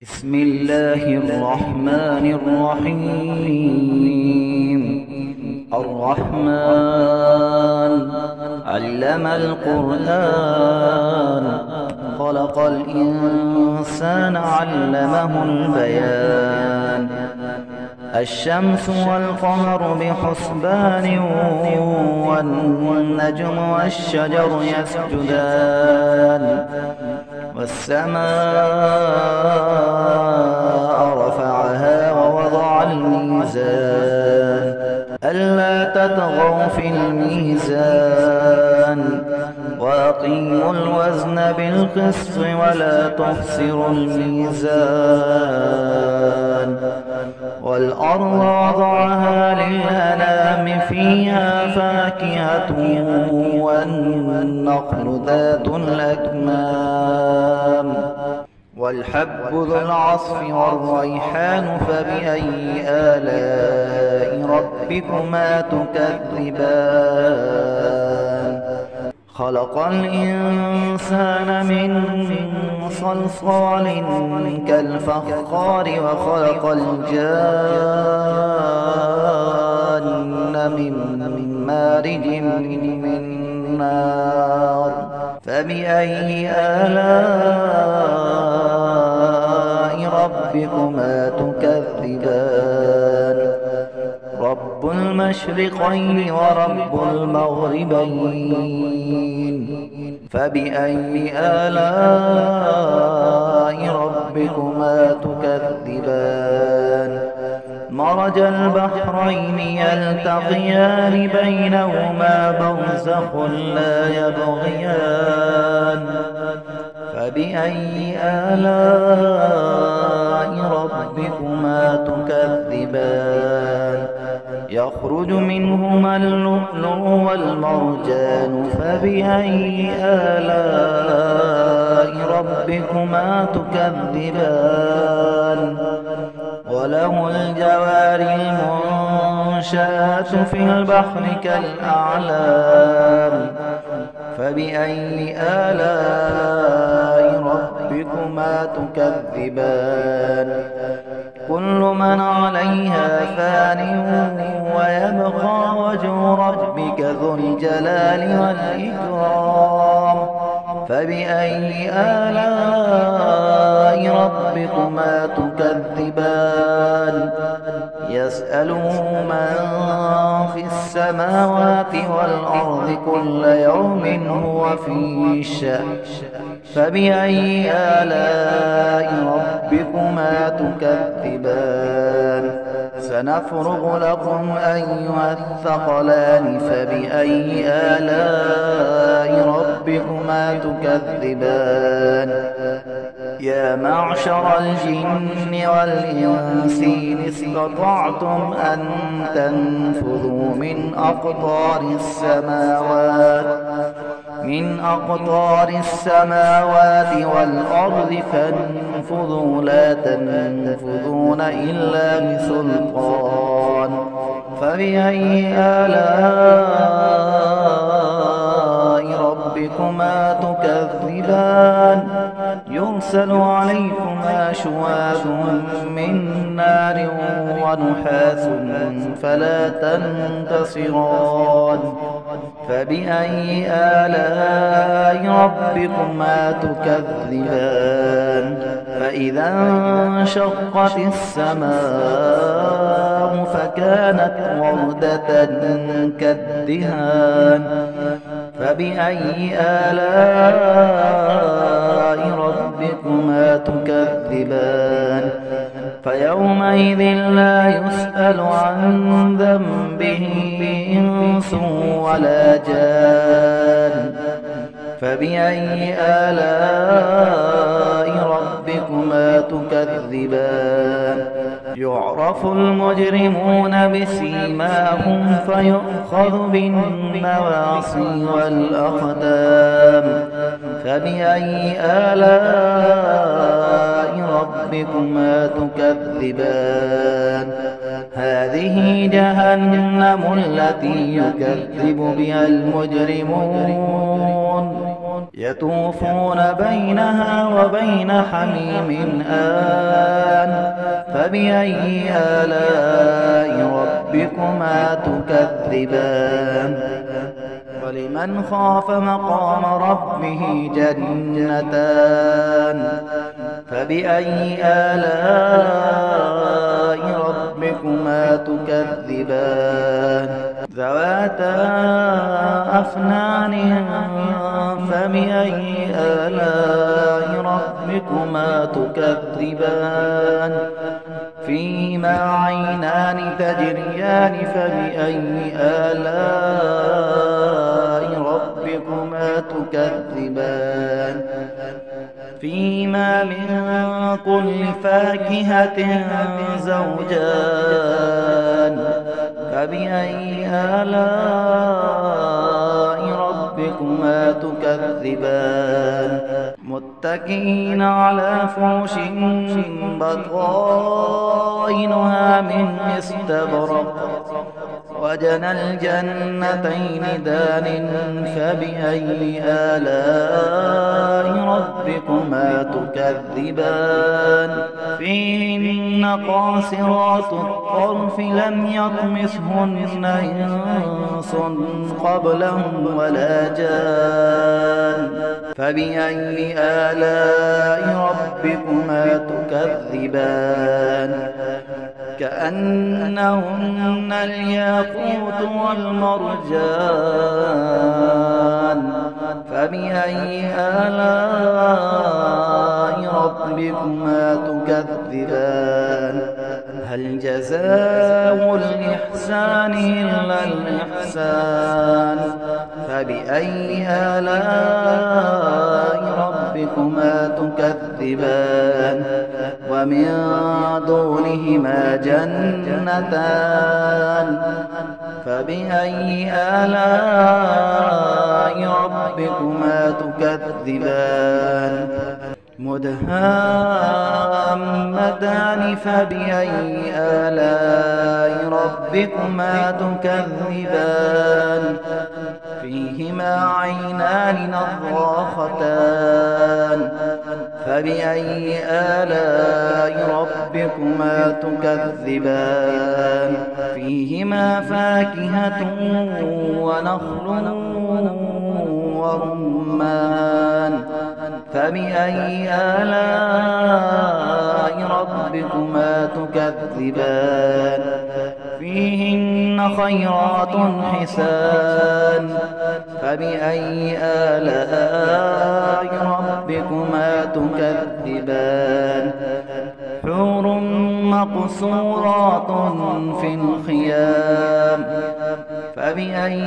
بسم الله الرحمن الرحيم. الرحمن علم القرآن، خلق الإنسان علمه البيان. الشمس والقمر بحسبان، والنجم والشجر يسجدان. والسماء رفعها ووضع الميزان، ألا تطغوا في الميزان. وأقيموا الوزن بالقسط ولا تخسروا الميزان. والأرض وضعها للأنام، فيها فاكهة والنخل ذات الأكمام. والحب ذو العصف والريحان، فبأي آلاء ربكما تكذبان. خلق الإنسان من صلصال كالفخار، وخلق الجان من مارج من نار. فبأي آلاء ربكما تكذبان. رب المشرقين ورب المغربين، فبأي آلاء ربكما تكذبان. مرج البحرين يلتقيان، بينهما برزخ لا يبغيان. فبأي آلاء ربكما تكذبان. يخرج منهما اللؤلؤ والمرجان، فبأي آلاء ربكما تكذبان. وله الجوار المنشآت في البحر كالأعلام. فبأي آلاء ربكما تكذبان. كل من عليها فان، ويبقى وجه ربك ذو الجلال والإكرام. فبأي آلاء ربكما تكذبان. يسأله من في السماوات والأرض، كل يوم هو في شأن. فبأي آلاء ربكما تكذبان. سنفرغ لكم أيها الثقلان. فبأي آلاء ربكما تكذبان. يا معشر الجن والإنس إن استطعتم أن تنفذوا من أقطار السماوات والأرض، فانفذوا لا تنفذون إلا بسلطان. فبأي آلاء ربكما تكذبان. يرسل عليكما شواظ من نار ونحاس، فلا تنتصران. فبأي آلاء ربكما تكذبان. فإذا انشقت السماء فكانت وردة كالدهان. فبأي آلاء ربكما تكذبان. فيومئذ لا يسأل عن ذنبه إنس ولا جان. فبأي آلاء ربكما تكذبان. يعرف المجرمون بسيماهم، فيؤخذ بالنواصي والأقدام. فبأي آلاء ربكما تكذبان. هذه جهنم التي يكذب بها المجرمون، يطوفون بينها وبين حميم آن فبأي آلاء ربكما تكذبان ولمن خاف مقام ربه جنتان فبأي آلاء ربكما تكذبان ذواتا أفنان فبأي آلاء ربكما تكذبان فيهما عينان تجريان فبأي آلاء ربكما تكذبان فيهما من كل فاكهة زوجان فبأي آلاء ربكما تكذبان متكئين على فرش بطائنها من استبرق وجنى الجنتين دان فبأي آلاء ربكما تكذبان فيهن قاصرات الطرف لم يطمثهن إنس قبلهم ولا جان فبأي آلاء ربكما تكذبان كأنهن الياقوت والمرجان فبأي آلاء ربكما تكذبان هل جزاء الإحسان إلا الإحسان فبأي آلاء ربكما تكذبان ومن دونهما جنتان فبأي آلاء ربكما تكذبان مدهامتان فبأي آلاء ربكما تكذبان فيهما عينان نضاختان فبأي آلاء ربكما تكذبان فيهما فاكهة ونخل ورمان فبأي آلاء ربكما تكذبان فيهن خيرات حسان فبأي آلاء ربكما تكذبان حور مقصورات في الخيام فبأي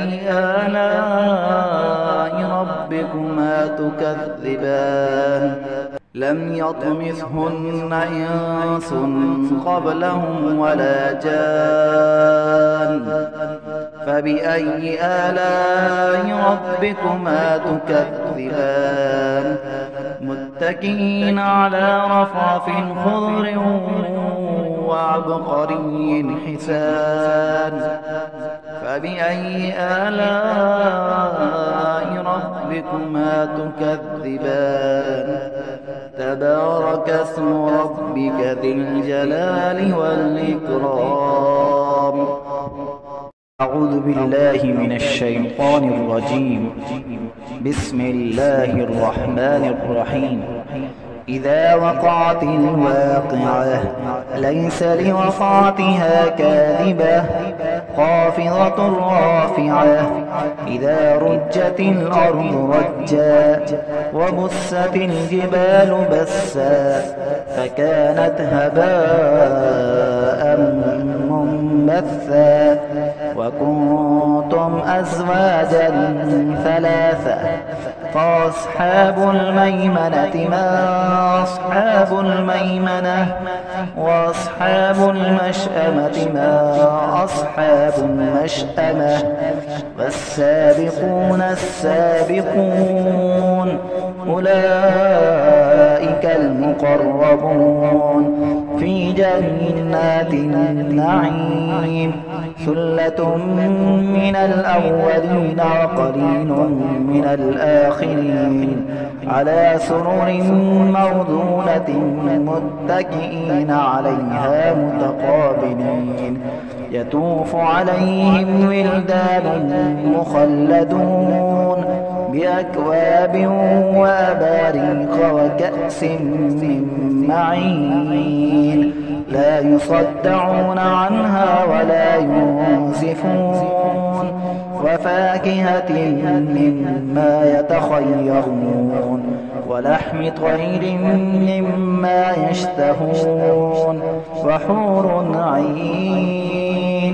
آلاء ربكما تكذبان لم يطمثهن إنس قبلهم ولا جان فبأي آلاء ربكما تكذبان متكئين على رفرف خضر وعبقري حسان فبأي آلاء ربكما تكذبان تبارك اسم ربك ذي الجلال والإكرام أعوذ بالله من الشيطان الرجيم بسم الله الرحمن الرحيم إذا وقعت الواقعة ليس لوقعتها كاذبة خافضة رافعة إذا رجت الأرض رجا وبست الجبال بسا فكانت هباء منبثا وكنتم أزواجا ثلاثة فأصحاب الميمنة ما أصحاب الميمنة وأصحاب المشأمة ما أصحاب المشأمة والسابقون السابقون أولئك المقربون في جنات النعيم ثلة من الأولين وقليل من الآخرين على سرر موضونة متكئين عليها متقابلين يطوف عليهم ولدان مخلدون بأكواب وأباريق وكأس من معين لا يصدعون عنها ولا ينزفون وفاكهة مما يتخيرون ولحم طير مما يشتهون وحور عين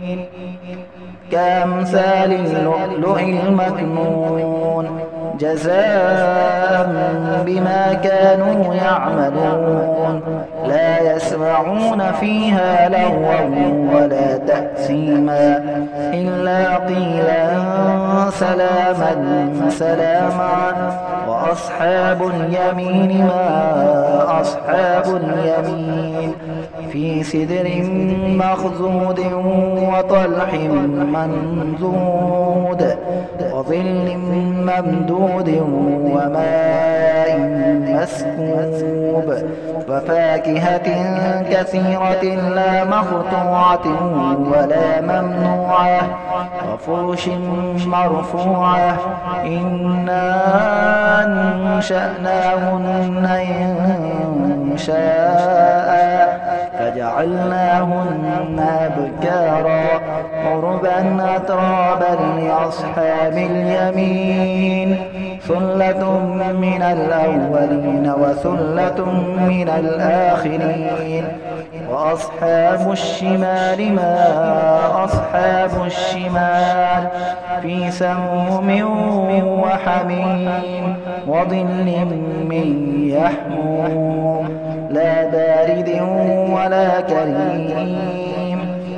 كأمثال اللؤلؤ المكنون جزاء بما كانوا يعملون لا يسمعون فيها لغوا ولا تأثيما إلا قيلا سلاما سلاما وأصحاب اليمين ما أصحاب اليمين في سدر مخضود وطلح منضود وظل ممدود وماء مسكوب وفاكهة كثيرة لا مقطوعة ولا ممنوعة وفرش مرفوعة إنا أنشأناهن إنشاء فجعلناهن أبكارا عربا أترابا لأصحاب اليمين ثلة من الأولين وثلة من الآخرين وأصحاب الشمال ما أصحاب الشمال في سموم وحميم وظل من يحموم لا بارد ولا كريم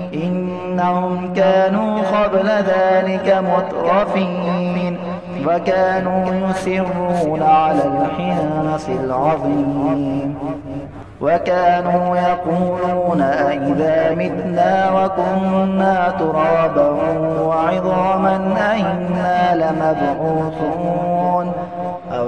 إنهم كانوا قبل ذلك مترفين وكانوا يصرون على الحنث العظيم وكانوا يقولون أئذا متنا وكنا ترابا وعظاما أئنا لمبعوثون أو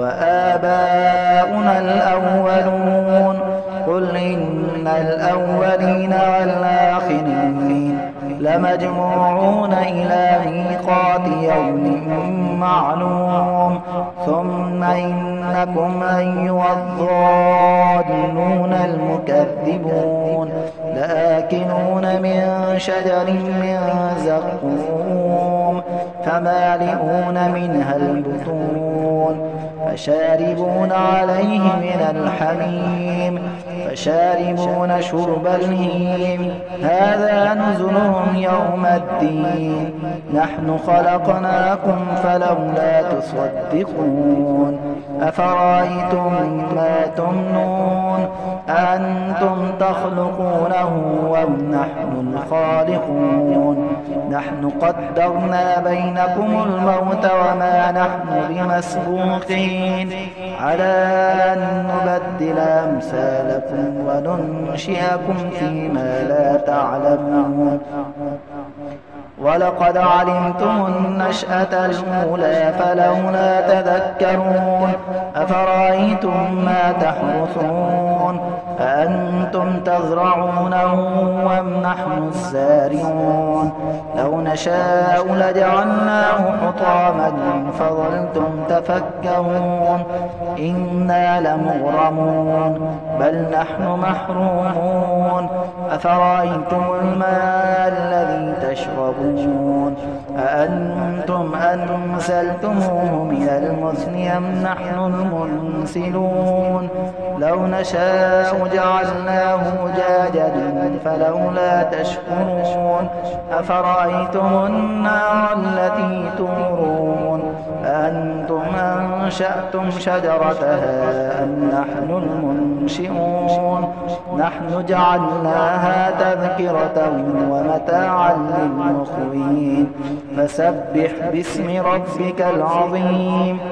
آباؤنا الأولون قل إن الأولين والآخرين لمجموعون إلى ميقات يوم معلوم ثم إنكم أيها الضالون المكذبون لآكلون من شجر من زقوم فمالئون منها البطون فشاربون عليه من الحميم فشاربون شرب الهيم هذا نزلهم يوم الدين نحن خلقناكم فلولا تصدقون أفرأيتم ما تمنون أأنتم تخلقونه أم نحن الخالقون نحن قدرنا بينكم الموت وما نحن بمسبوقين على أن نبدل أمثالكم وننشئكم فيما لا تعلمون ولقد علمتم النشأة الأولى فلولا تذكرون أفرأيتم ما تحرثون أأنتم تزرعونه أم نحن الزارعون لو نشاء لجعلناه حطاما فظلتم تفكرون إنا لمغرمون بل نحن محرومون أفرأيتم الماء الذي تشربون أأنتم أنزلتموه من المزن أم نحن المنزلون لو نشاء جعلناه جاجا فلولا تشكرون أفرأيتم النار التي تورون أأنتم أنشأتم شجرتها أم نحن المنشئون نحن جعلناها تذكرة ومتاعا للمقوين فسبح باسم ربك العظيم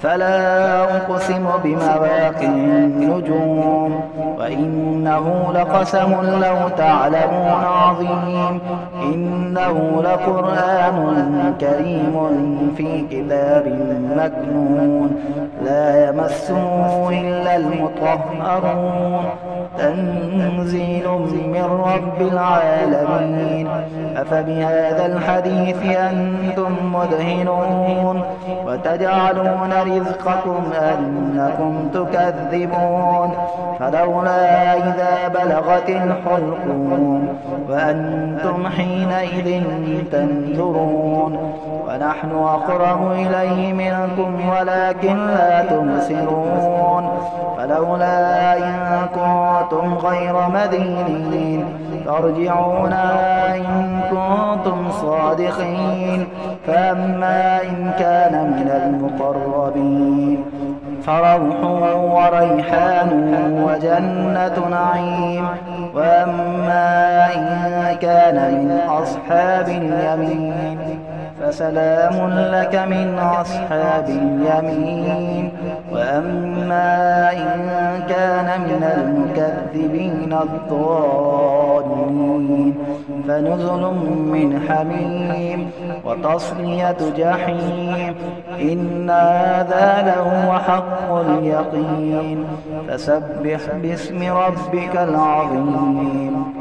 فلا أقسم بمواقع النجوم وإنه لقسم لو تعلمون عظيم إنه لقرآن كريم في كتاب مكنون لا يمسه إلا المطهرون تنزيل من رب العالمين أفبهذا الحديث أنتم مدهنون وتجعلون رزقكم أنكم تكذبون فلولا إذا بلغت الحلقوم وأنتم حينئذ تنظرون ونحن أقرب إليه منكم ولكن لا تبصرون فلولا إن كنتم غير مدينين ترجعونها إن كنتم صادقين فأما إن كان من المقربين فروح وريحان وجنة نعيم وأما إن كان من أصحاب اليمين فسلام لك من أصحاب اليمين وأما إن كان من المكذبين الضالين فنزل من حميم وتصلية جحيم إن هذا لهو حق اليقين فسبح باسم ربك العظيم